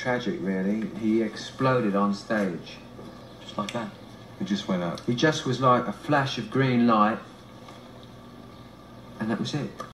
tragic, really. He exploded on stage. Just like that. He just went up. He just was like a flash of green light, and that was it.